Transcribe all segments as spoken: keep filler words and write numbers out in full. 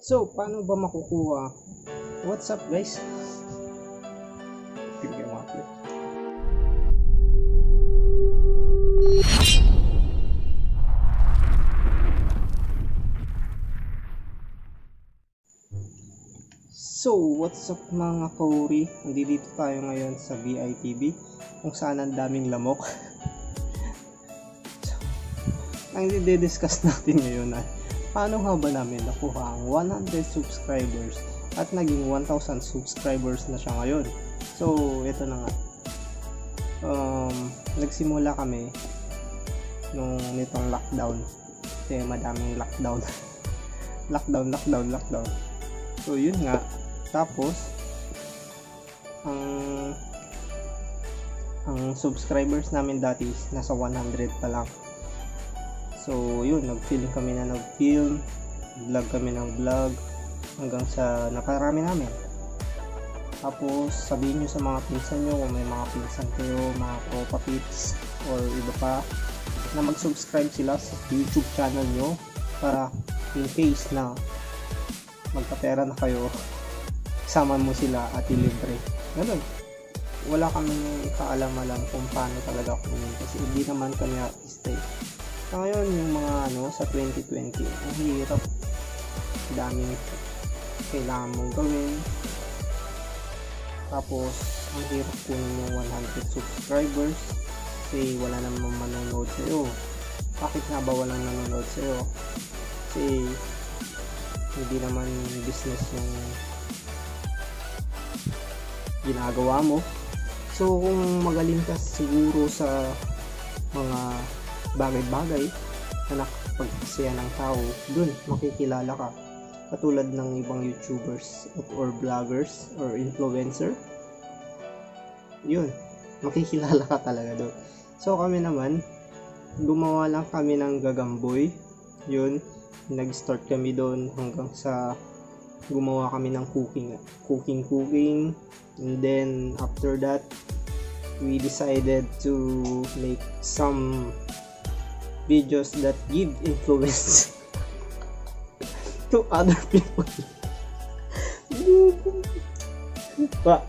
So, paano ba makukuha? What's up, guys? Bigyan mo ako. So, what's up mga kauri? Nandito tayo ngayon sa V I T V kung saan ang daming lamok. So, ang i-discuss natin ngayon ay paano nga ba namin nakuha ang one hundred subscribers at naging one thousand subscribers na siya ngayon. So, ito na nga. Um, nagsimula kami nung nitong lockdown. Kasi madaming lockdown. lockdown, lockdown, lockdown. So, yun nga. Tapos, ang ang subscribers namin dati is nasa one hundred pa lang. So, yun, nag-film kami na nag-film, vlog kami ng vlog, hanggang sa nakarami namin. Tapos, sabihin nyo sa mga pinsan nyo, kung may mga pinsan kayo, mga tropa pits, or iba pa, na mag-subscribe sila sa YouTube channel nyo, para in case na magkapera na kayo, sama mo sila at ilibre. Ganun. Wala kaming kaalam-alam kung paano talaga kunin kasi hindi naman kami artista eh. So, ngayon yung mga ano sa twenty twenty, ang hirap. Daming kailangan mong gawin. Tapos, ang hirap kunin yung one hundred subscribers kasi wala namang manonood sa'yo. Bakit nga ba walang nanonood sa'yo? Kasi hindi naman business yung ginagawa mo. So kung magaling ka siguro sa mga bagay-bagay na nakapagpasaya ng tao, dun makikilala ka katulad ng ibang YouTubers or vloggers or influencer. Yun, makikilala ka talaga dun. So kami naman gumawa lang kami ng gagamboy. Yun, nag-start kami doon hanggang sa gumawa kami ng cooking cooking cooking and then after that we decided to make some videos that give influence to other people. Ba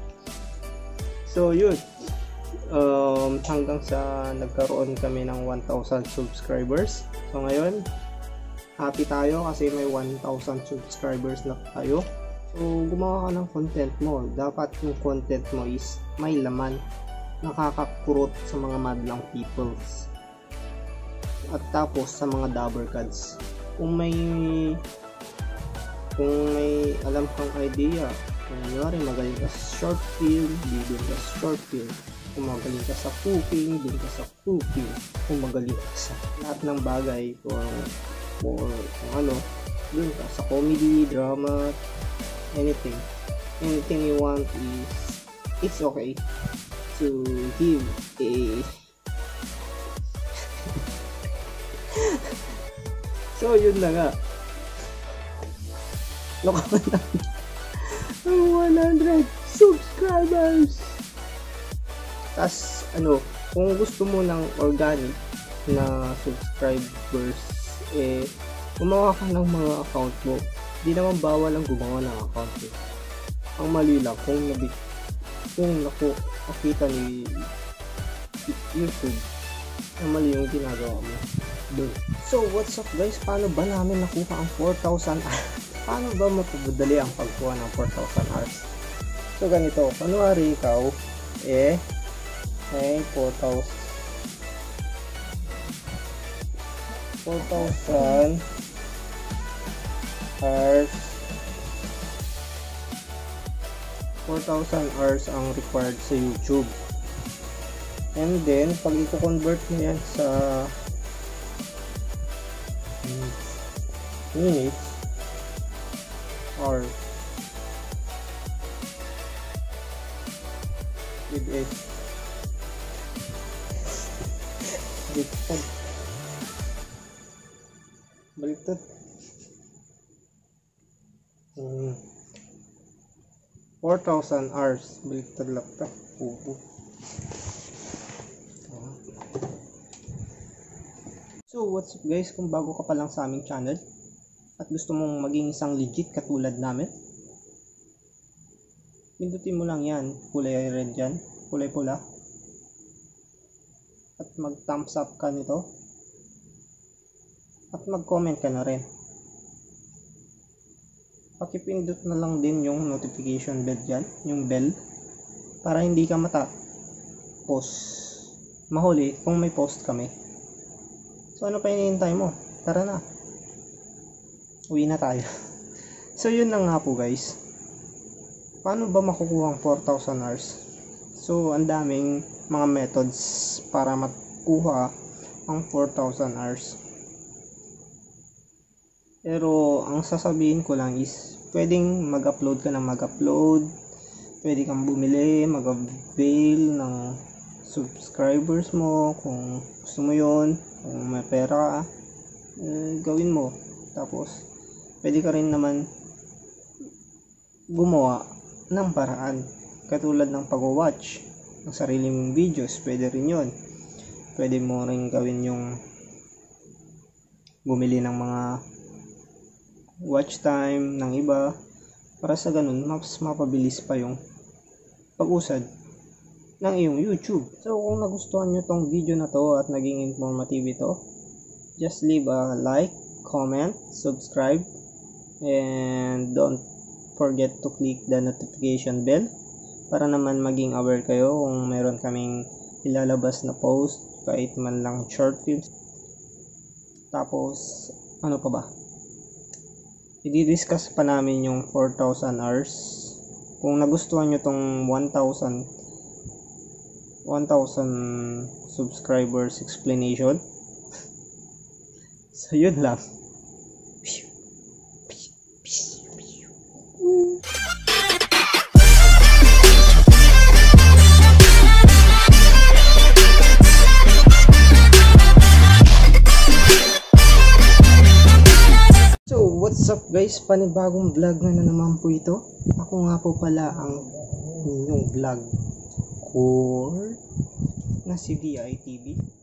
so yun, um, hanggang sa nagkaroon kami ng one thousand subscribers. So ngayon happy tayo kasi may one thousand subscribers na tayo. So, gumawa ka ng content mo. Dapat yung content mo is may laman. Nakakakurot sa mga madlang peoples. At tapos sa mga dabber gods. Kung may kung may alam kang idea, kung nangyari magaling ka sa short film, bigyan ka sa short film. Kung magaling ka sa cooking, bigyan ka sa cooking. Kung magaling ka sa lahat ng bagay, kung or kung ano, dun ka sa comedy, drama, anything anything you want is it's okay to give a so yun na nga nakaman namin ang one hundred subscribers. Tas ano, kung gusto mo ng organic na subscribers, eh, gumawa ka ng mga account mo. Di naman bawal ang gumawa ng account mo. Ang mali lang, kung nabik, kung naku, nakita ni YouTube, ang mali yung ginagawa mo. Doon. So, what's up guys? Paano ba namin nakuha ang four thousand hours? Paano ba mapapadali ang pagkuha ng four thousand hours? So, ganito. Kunwari ikaw, eh, eh, four thousand four thousand hours four thousand hours ang required sa YouTube, and then pag i-convert mo yan sa minutes or with it baliktad baliktad hmm. four thousand hours baliktad laptop pupo. So what's up guys, kung bago ka pa lang sa aming channel at gusto mong maging isang legit katulad namin, pindutin mo lang yan, kulay red yan, kulay pula, at mag thumbs up ka nito, at mag comment ka na rin. Pakipindot na lang din yung notification bell dyan, yung bell, para hindi ka mata post mahuli kung may post kami. So ano pa hinihintay mo? Tara na, uwi na tayo. So yun na nga po guys, paano ba makukuha ang four thousand hours? So ang daming mga methods para makuha ang four thousand hours, pero ang sasabihin ko lang is pwedeng mag-upload ka ng mag-upload, pwede kang bumili, mag-avail ng subscribers mo kung gusto mo yon, kung may pera ka, eh, gawin mo. Tapos pwede ka rin naman gumawa ng paraan katulad ng pag-watch ng sarili mong videos, pwede rin yon. Pwede mo rin gawin yung bumili ng mga watch time ng iba para sa ganun mas mapabilis pa yung pag-usad ng iyong YouTube. So kung nagustuhan nyo tong video na to at naging informative ito, just leave a like, comment, subscribe, and don't forget to click the notification bell para naman maging aware kayo kung meron kaming ilalabas na post, kahit man lang short films. Tapos ano pa ba, i-discuss pa namin yung four thousand hours. Kung nagustuhan nyo tong one thousand subscribers explanation, so yun lang. So what's up guys, panibagong vlog na, na naman po ito. Ako nga po pala ang inyong vlog core na si D I T V.